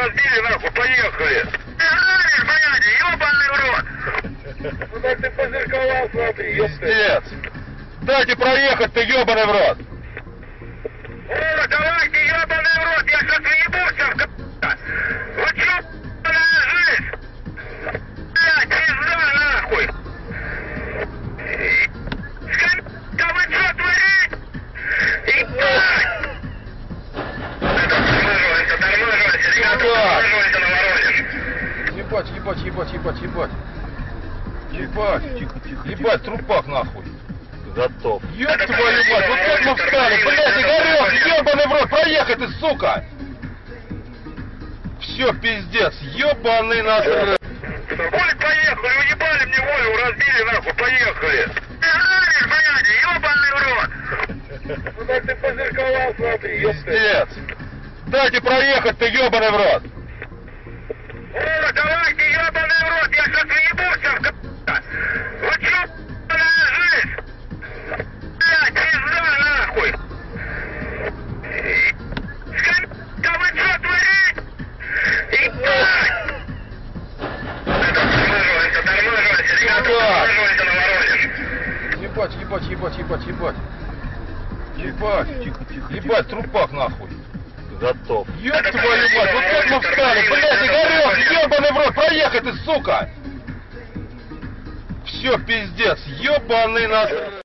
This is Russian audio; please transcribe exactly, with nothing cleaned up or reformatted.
разбили, нахуй, поехали. Ты знаешь, блядь, ёбаный в рот. Ну так ты позерковал, смотри, Пиздец. Дайте проехать, ты ёбаный в рот. О, давайте, ёбаный в рот, я сейчас въебусь в к***а. Вы чё, ебаная жизнь? Блядь, пизда, нахуй. Да вы чё творите? Ебать! Это тормаживайся, тормаживайся, ребята, тормаживайся на Воронеж. Ебать, ебать, ебать, ебать, ебать. Ебать, тихо, тихо, ебать, трупак нахуй. Готов. Ёб твою мать, вот как мы встали, блядь, Игорёк, ёбаный в рот, проехай ты, сука! Все, пиздец, ёбаный насрать. Воль, поехали, уебали мне волю, разбили, нахуй, поехали. Ты знаешь, блядь, ёбаный в рот. Ну так ты позерковал, смотри, Пиздец. Дайте проехать, ты ёбаный в рот. О, давайте, ёбаный в рот, я сейчас въебусь в к***а. Вы чё, ебаная жизнь? Блядь, пизда, нахуй. Да вы чё творите? Ебать! Это тормаживайся, тормаживайся, ребята, тормаживайся на Воронеж. Ебать, ебать, ебать, ебать, ебать. Ебать, тихо, тихо, ебать, трупак нахуй. Готов. Ёб твою мать, вот как мы встали, блядь, Игорёк, ёбаный в рот, проехай ты, сука! Все, пиздец, ёбаный насрать.